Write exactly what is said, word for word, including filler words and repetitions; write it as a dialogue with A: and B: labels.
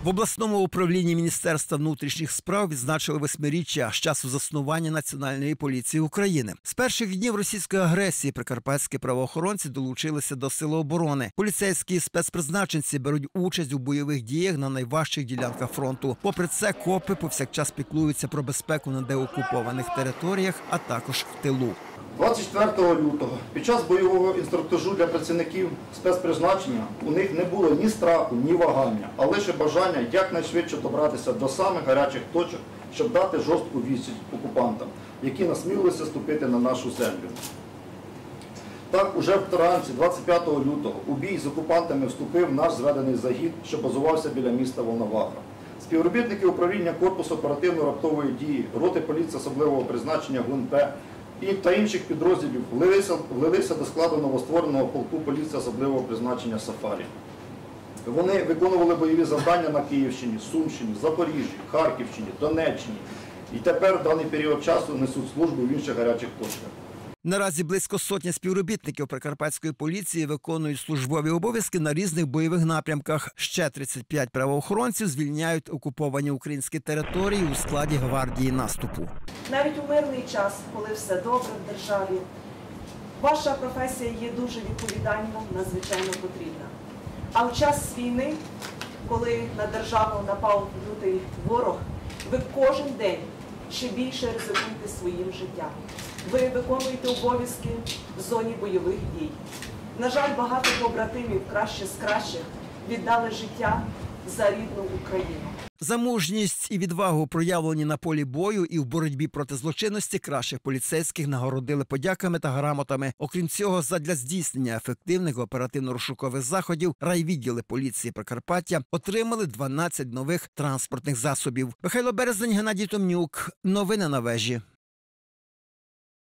A: обласному управлінні Міністерства внутрішніх справ відзначили восьмиріччя з часу заснування Національної поліції України. З перших днів російської агресії прикарпатські правоохоронці долучилися до Сил оборони. Поліцейські спецпризначенці беруть участь у бойових діях на найважчих ділянках фронту. Попри це, копи повсякчас піклуються про безпеку на деокупованих територіях, а також в тилу.
B: двадцять четвертого лютого під час бойового інструктажу для працівників спецпризначення у них не було ні страху, ні вагання, а лише бажання якнайшвидше добратися до самих гарячих точок, щоб дати жорстку відсіч окупантам, які насмілилися ступити на нашу землю. Так, уже вранці двадцять п'ятого лютого у бій з окупантами вступив наш зведений загін, що базувався біля міста Волноваха. Співробітники управління корпусу оперативно-раптової дії, роти поліції особливого призначення ГУНП та інших підрозділів влилися, влилися до складу новоствореного полку поліції особливого призначення «Сафарі». Вони виконували бойові завдання на Київщині, Сумщині, Запоріжжі, Харківщині, Донеччині і тепер в даний період часу несуть службу в інших гарячих точках.
A: Наразі близько сотні співробітників прикарпатської поліції виконують службові обов'язки на різних бойових напрямках. Ще тридцять п'ять правоохоронців звільняють окуповані українські території у складі гвардії наступу.
C: Навіть у мирний час, коли все добре в державі, ваша професія є дуже відповідальна, надзвичайно потрібна. А в час війни, коли на державу напав лютий ворог, ви кожен день ще більше ризикуєте своїм життям. Ви виконуєте обов'язки в зоні бойових дій. На жаль, багато побратимів, краще з кращих, віддали життя за рідну Україну.
A: За мужність і відвагу, проявлені на полі бою і в боротьбі проти злочинності, кращих поліцейських нагородили подяками та грамотами. Окрім цього, задля здійснення ефективних оперативно-розшукових заходів райвідділи поліції Прикарпаття отримали дванадцять нових транспортних засобів. Михайло Березень, Геннадій Томнюк. Новини на вежі.